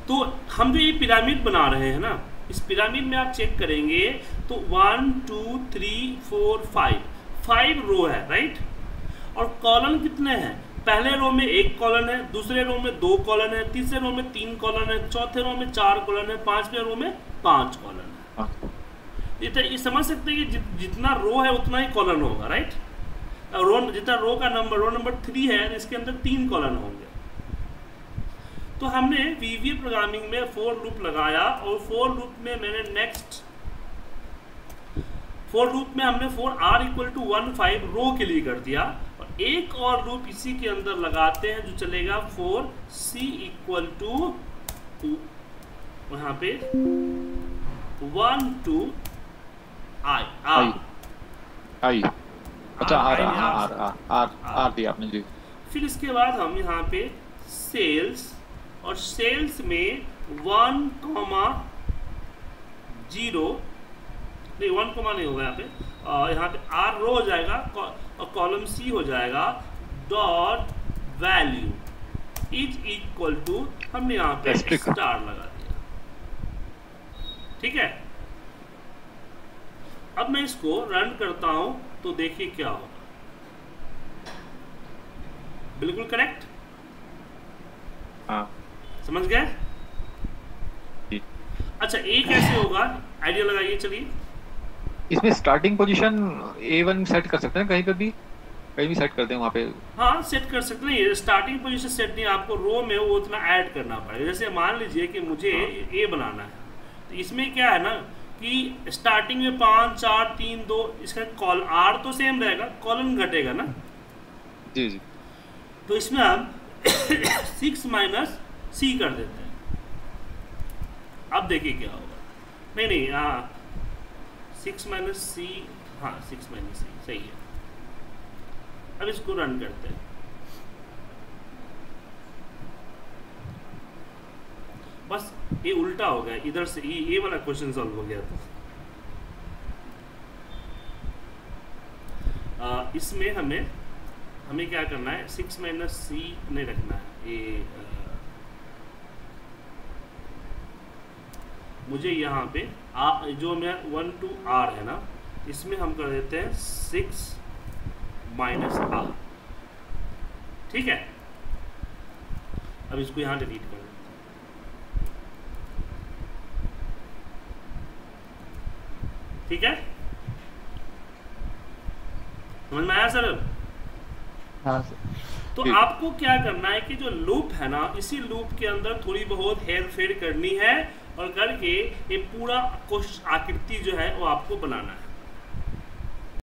तो हम जो ये पिरामिड बना रहे हैं ना, इस पिरामिड में आप चेक करेंगे तो 1 2 3 4 5 रो है, राइट। और कॉलम कितने हैं? पहले रो में 1 कॉलम है, दूसरे रो में 2 कॉलम है, तीसरे रो में 3 कॉलम है, चौथे रो में 4 कॉलम है, पांचवें रो में 5 कॉलम है। ये समझ सकते हैं कि जितना रो है उतना ही कॉलम होगा, राइट। रो जितना रो का नंबर, रो नंबर 3 है, इसके अंदर 3 कॉलम होंगे। तो हमने वीवीए प्रोग्रामिंग में फॉर लूप लगाया और फॉर लूप में मैंने नेक्स्ट फॉर लूप में हमने for R equal to 1 5 row के लिए कर दिया। और एक और लूप इसी के अंदर लगाते हैं जो चलेगा फॉर सी इक्वल टू वहां पे 1 2 आई आई अच्छा आर दिया आपने जी। फिर इसके बाद हम यहाँ पे सेल्स, और सेल्स में 1 0 नहीं 1 नहीं होगा यहाँ पे आर रो हो जाएगा और कॉलम सी हो जाएगा dot value is equal to, हमने यहाँ पे स्टार लगा दिया, ठीक है। अब मैं इसको रन करता हूं तो देखिए क्या होगा। बिल्कुल करेक्ट, हाँ समझ गए। अच्छा ये कैसे होगा, आइडिया लगाइए। चलिए इसमें स्टार्टिंग पोजीशन A1 सेट कर सकते हैं, कहीं पे भी कहीं भी सेट करते हैं वहाँ पे। हाँ सेट कर सकते हैं, स्टार्टिंग पोजीशन सेट नहीं, आपको रो में वो उतना ऐड करना पड़ेगा। जैसे मान लीजिए कि मुझे ए बनाना है, तो इसमें क्या है ना कि स्टार्टिंग में 5 4 3 2, इसका कॉल आर तो सेम रहेगा, कॉलम घटेगा ना जी जी। तो इसमें हम 6 माइनस सी कर देते हैं। अब देखिए क्या होगा। नहीं हाँ 6 माइनस सी, हाँ 6 माइनस सी सही है। अब इसको रन करते हैं। बस ये उल्टा हो गया, इधर से ये वाला क्वेश्चन सॉल्व हो गया। तो इसमें हमें क्या करना है, 6 माइनस सी नहीं रखना है, ये मुझे यहाँ पे जो मैं 1 2 आर है ना, इसमें हम कर देते हैं 6 माइनस आर, ठीक है। अब इसको यहाँ डिलीट कर देते हैं, ठीक है। समझ में आया सर? हाँ सर। तो आपको क्या करना है कि जो लूप है ना, इसी लूप के अंदर थोड़ी बहुत हेर फेर करनी है और करके ये पूरा आकृति जो है वो आपको बनाना है।